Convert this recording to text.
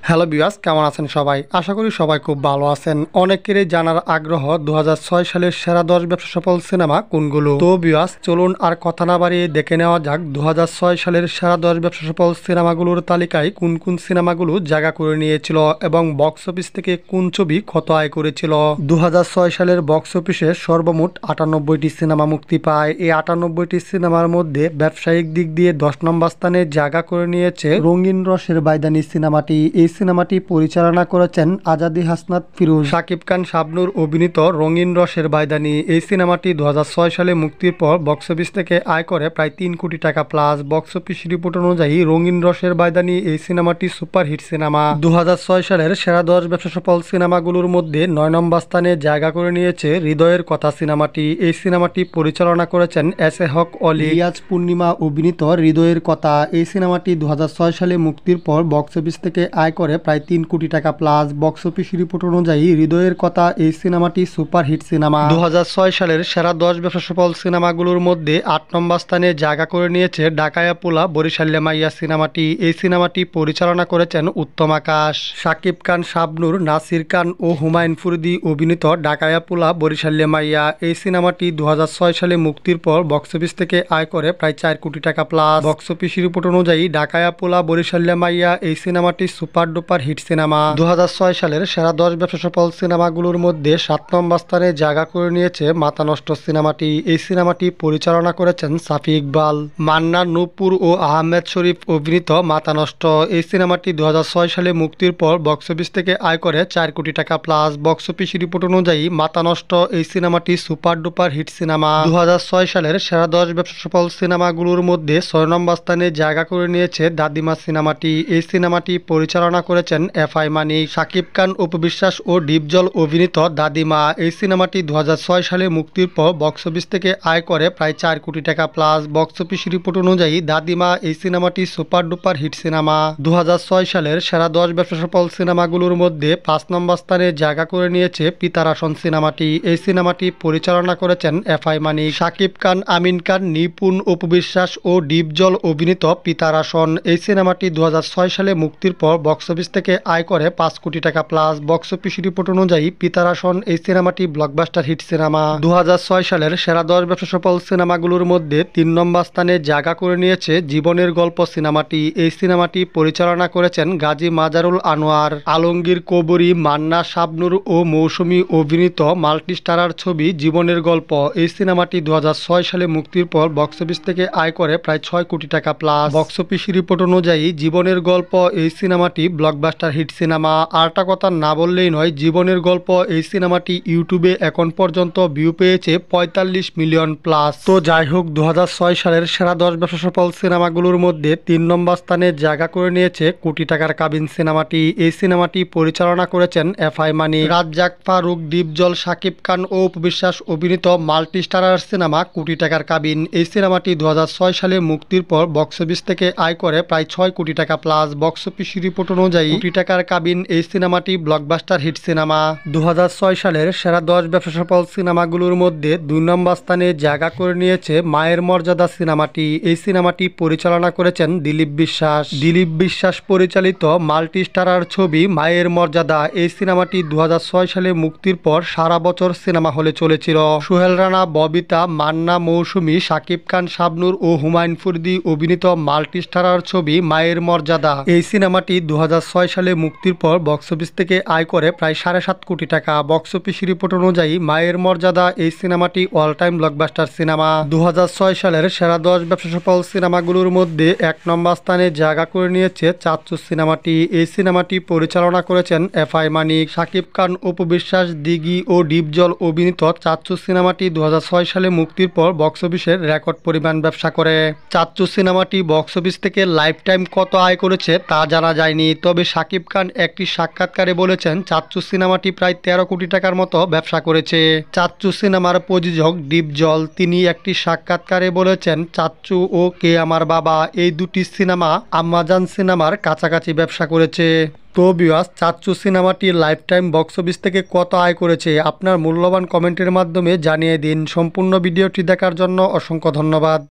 Hello viewers, কেমন আছেন সবাই? আশা করি সবাই খুব ভালো আছেন। অনেকেরই জানার আগ্রহ 2006 সালের সেরা 10 ব্যবসা সফল সিনেমা কোনগুলো। তো ভিউয়ার্স, চলুন আর কথা না বাড়িয়ে দেখে নেওয়া যাক 2006 সালের সেরা 10 ব্যবসা সফল সিনেমাগুলোর তালিকায় কোন কোন সিনেমাগুলো জায়গা করে নিয়েছিল এবং বক্স অফিস থেকে কোন ছবি কত আয় করেছিল। 2006 সালের বক্স অফিসে সর্বমোট 98টি সিনেমা মুক্তি পায়। এই 98টি সিনেমার মধ্যে ব্যবসায়িক দিক দিয়ে 10 নম্বর স্থানে জায়গা করে নিয়েছে রঙিন রসের বাইদানি সিনেমাটি। এই সিনেমাটি পরিচালনা করেছেন আজাদি হাসনাত ফিরোজ। শাকিব খান শাবনূর অভিনীত রঙিন রসের বাইদানি এই সিনেমাটি 2006 সালে মুক্তির পর বক্স অফিস থেকে আয় করে প্রায় 3 কোটি টাকা প্লাস। বক্স অফিস রিপোর্ট অনুযায়ী রঙিন রসের বাইদানি এই সিনেমাটি সুপারহিট সিনেমা। 2006 সালের সেরা 10 ব্যবসা সফল সিনেমাগুলোর মধ্যে 9 নম্বর স্থানে জায়গা করে নিয়েছে হৃদয়ের কথা সিনেমাটি। এই সিনেমাটি পরিচালনা করেছেন এস এ হক অলি। রিয়াজ পূর্ণিমা অভিনীত হৃদয়ের কথা এই সিনেমাটি 2006 সালে মুক্তির পর বক্স অফিস থেকে আয় করে প্রায় 3 কোটি টাকা প্লাস। বক্স অফিস রিপোর্ট অনুযায়ী হৃদয়ের কথা এই সিনেমাটি সুপারহিট সিনেমা। 2006 সালের সেরা 10 ব্যবসা সফল সিনেমাগুলোর মধ্যে 8 নম্বর স্থানে জায়গা করে নিয়েছে ঢাকায়া পোলা বরিশাল্যা মাইয়া সিনেমাটি। এই সিনেমাটি পরিচালনা করেছেন উত্তম আকাশ। শাকিব খান শাবনূর, নাসির খান ও হুমায়ুন ফরিদি অভিনীত ঢাকায়া পোলা বরিশাল্যা মাইয়া এই সিনেমাটি 2006 সালে মুক্তির পর বক্স অফিস থেকে আয় করে প্রায় 4 কোটি টাকা প্লাস। বক্স অফিস রিপোর্ট অনুযায়ী ঢাকায়া পোলা বরিশাল্যা মাইয়া এই সিনেমাটি সুপার ডুপার হিট সিনেমা। 2006 সালের সেরা 10 ব্যবসা সফল সিনেমাগুলোর মধ্যে 7 নম্বর স্থানে জায়গা করে নিয়েছে মাথা নষ্ট সিনেমাটি। এই সিনেমাটি পরিচালনা করেছেন সাফি ইকবাল। মান্না, নূপুর ও আহমেদ শরীফ অভিনীত মাথা নষ্ট এই সিনেমাটি 2006 সালে মুক্তির পর বক্স অফিস থেকে আয় করে 4 কোটি টাকা প্লাস। বক্স অফিস রিপোর্ট অনুযায়ী মাথা নষ্ট এই সিনেমাটি সুপার ডুপার হিট সিনেমা। 2006 সালের সেরা 10 ব্যবসা সফল সিনেমাগুলোর মধ্যে 6 নম্বর স্থানে জায়গা করে নিয়েছে দাদিমা সিনেমাটি। এই সিনেমাটি পরিচালনা করেছেন এফআই মানিক। শাকিব খান, উপবিশ্বাস ও ডিপজল অভিনীত দাদিমা এই সিনেমাটি 2006 সালে মুক্তির পর বক্স অফিস থেকে আয় করে প্রায় 4 কোটি টাকা প্লাস। বক্স অফিস রিপোর্ট অনুযায়ী দাদিমা এই সিনেমাটি সুপার ডুপার হিট সিনেমা। 2006 সালের সেরা 10 ব্যবসা সফল সিনেমাগুলোর মধ্যে 5 নম্বর স্থানে জায়গা করে নিয়েছে পিতারাসন সিনেমাটি। এই সিনেমাটি পরিচালনা করেছেন এফআই মানিক। শাকিব খান, আমিন খান, নিপুণ, উপবিশ্বাস ও ডিপজল অভিনীত পিতারাসন এই সিনেমাটি 2006 সালে মুক্তির পর বক্স অফিস থেকে আয় করে 5 কোটি টাকা প্লাস। বক্স অফিস রিপোর্ট অনুযায়ী পিতারাসন এই সিনেমাটি ব্লকবাস্টার হিট সিনেমা। 2006 সালের সেরা 10 ব্যবসা সফল সিনেমাগুলোর মধ্যে 3 নম্বর স্থানে জায়গা করে নিয়েছে জীবনের গল্প সিনেমাটি। এই সিনেমাটি পরিচালনা করেছেন গাজী মাজারুল আনোয়ার। আলমগীর কবরী, মান্না, শাবনূর ও মৌসুমী অভিনীত মাল্টি স্টারার ছবি জীবনের গল্প এই সিনেমাটি 2006 সালে মুক্তির পর বক্স অফিস থেকে আয় করে প্রায় 6 কোটি টাকা প্লাস। বক্স অফিস রিপোর্ট অনুযায়ী জীবনের গল্প এই সিনেমাটি ব্লকবাস্টার হিট সিনেমা। আরটা কথা না বললেই নয়, জীবনের গল্প এই সিনেমাটি ইউটিউবে এখন পর্যন্ত ভিউ পেয়েছে 45 মিলিয়ন প্লাস। তো যাই হোক, 2006 সালের সেরা 10 ব্যবসা সফল সিনেমাগুলোর মধ্যে 3 নম্বর স্থানে জায়গা করে নিয়েছে কোটি টাকার কাবিন সিনেমাটি। এই সিনেমাটি পরিচালনা করেছেন এফআই মানিক। রাজ্জাক, ফারুক, ডিপজল, শাকিব খান ও উপবিশ্বাস অভিনীত মাল্টি স্টারার সিনেমা কোটি টাকার কাবিন এই সিনেমাটি 2006 সালে মুক্তির পর বক্স অফিস থেকে আয় করে প্রায় 6 কোটি টাকা প্লাস। বক্স অফিস রিপোর্ট অনুযায়ী কোটি টাকার কাবিন এই সিনেমাটি ব্লকবাস্টার হিট সিনেমা। 2006 সালের সেরা 10 ব্যবসা সফল সিনেমাগুলোর মধ্যে 2 নম্বর স্থানে জায়গা করে নিয়েছে মায়ের মর্যাদা সিনেমাটি। এই সিনেমাটি পরিচালনা করেছেন দিলীপ বিশ্বাস। দিলীপ বিশ্বাস পরিচালিত মাল্টি স্টারার ছবি মায়ের মর্যাদা এই সিনেমাটি 2006 সালে মুক্তির পর সারা বছর সিনেমা হলে চলেছিল। সোহেল রানা, ববিতা, মান্না, মৌসুমী, শাকিব খান, শাবনূর ও হুমায়ুন ফরিদি অভিনীত মাল্টি স্টারার ছবি মায়ের মর্যাদা এই সিনেমাটি 2006 সালে মুক্তির পর বক্স অফিস থেকে আয় করে প্রায় 7.5 কোটি টাকা। বক্স অফিস রিপোর্ট অনুযায়ী মায়ের মর্যাদা এই সিনেমাটি অল টাইম ব্লকবাস্টার সিনেমা। 2006 সালের সেরা 10 ব্যবসা সফল সিনেমাগুলোর মধ্যে 1 নম্বর স্থানে জায়গা করে নিয়েছে চাচ্চু সিনেমাটি। এই সিনেমাটি পরিচালনা করেছেন এফআই মানিক। শাকিব খান, উপবিশ্বাস, দিঘি ও ডিপজল অভিনীত চাচ্চু সিনেমাটি 2006 সালে মুক্তির পর বক্স অফিসের রেকর্ড পরিমাণ ব্যবসা করে। চাচ্চু সিনেমাটি বক্স অফিস থেকে লাইফ টাইম কত আয় করেছে তা জানা যায়নি, তবে শাকিব খান একটি সাক্ষাৎকারে বলেছেন চাচ্চু সিনেমাটি প্রায় 13 কোটি টাকার মতো ব্যবসা করেছে। চাচ্চু সিনেমার প্রযোজক ডিপজল তিনি একটি সাক্ষাৎকারে বলেছেন চাচ্চু ও কে আমার বাবা এই দুটি সিনেমা আম্মাজান সিনেমার কাছাকাছি ব্যবসা করেছে। তো ভিউয়ার্স, চাচ্চু সিনেমাটি লাইফ টাইম বক্স অফিস থেকে কত আয় করেছে আপনার মূল্যবান কমেন্টের মাধ্যমে জানিয়ে দিন। সম্পূর্ণ ভিডিওটি দেখার জন্য অসংখ্য ধন্যবাদ।